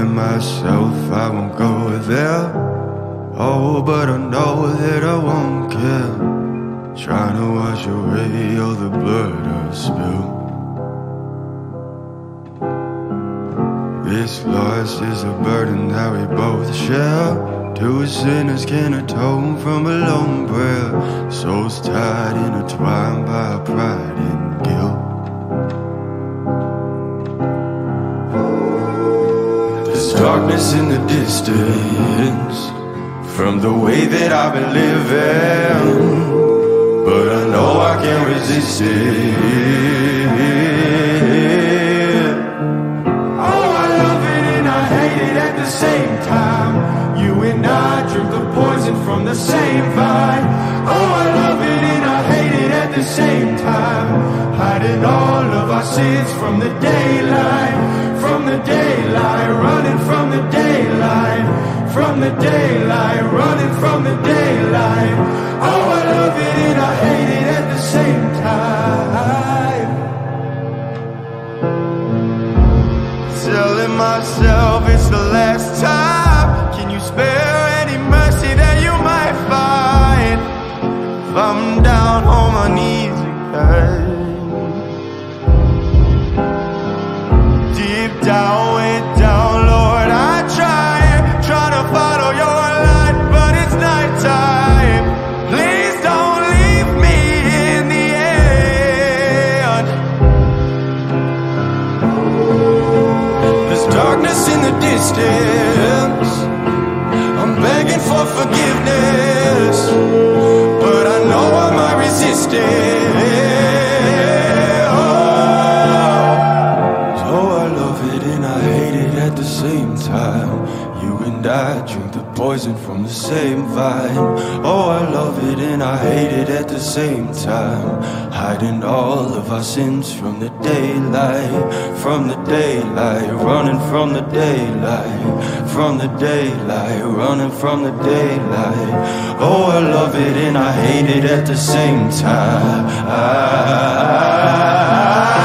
telling myself I won't go there. Oh, but I know that I won't care. Trying to wash away all the blood I've spilled. This loss is a burden that we both share. Two sinners can atone from a lone prayer. Souls tied, intertwined by our pride and guilt. There's darkness in the distance from the way that I've been living, but I know I can't resist it. Oh, I love it and I hate it at the same time. You and I drink the poison from the same vine. Oh, I love it and I hate it at the same time. Hiding all of our sins from the daylight, from the daylight, running from the daylight, from the daylight, running from the daylight. Oh, I love it and I hate it at the same time. Telling myself it's the last time. Can you spare any mercy that you might find? If I'm down on my knees again, deep down, way down, Lord, I try to follow your light, but it's nighttime. Please don't leave me in the end. There's darkness in the distance. I'm begging for forgiveness, but I know I might resist it. Oh, I love it and I hate it at the same time. You and I drink the poison from the same vine. Oh, I love it and I hate it at the same time. Hiding all of our sins from the daylight, from the daylight, running from the daylight, from the daylight, running from the daylight. Oh, I love it and I hate it at the same time.